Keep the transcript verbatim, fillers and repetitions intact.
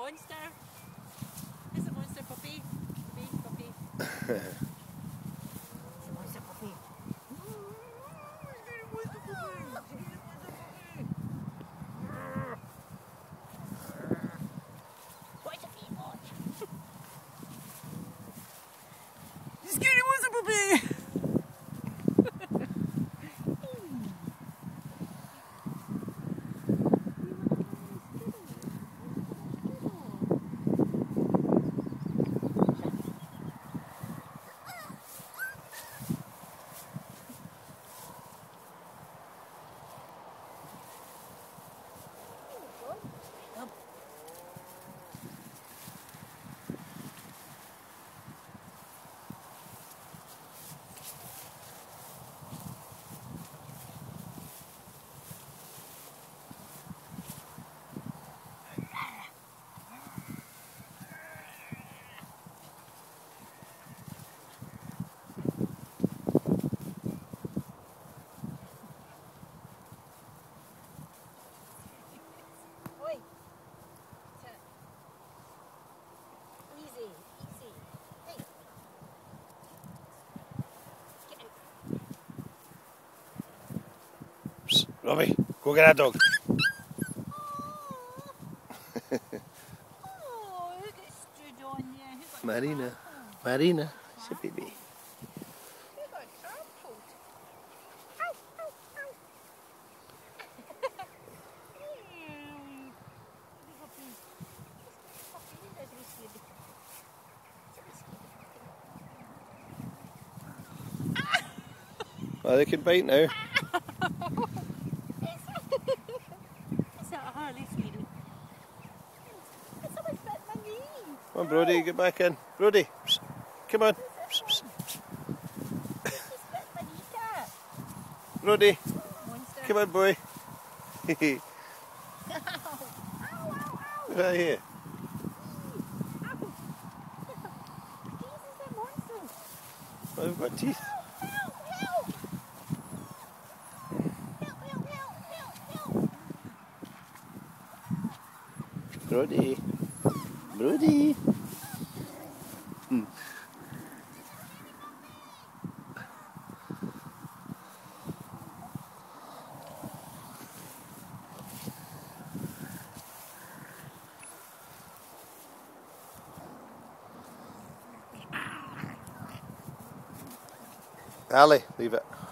monster. It's a monster puppy. Big puppy. It's a monster puppy. What's a big monster? Scary monster puppy. Robbie, go get that dog. Oh, who got stood on there? Who got Marina. trampled? Marina. It's a baby. Who got trampled? Ow, ow, ow. Oh, they can bite now. Come on, Brody, get back in. Brody, come on. Brody, come on, boy. Right here. Oh, they've got teeth. Brody. Brody. Hmm. Ali, leave it.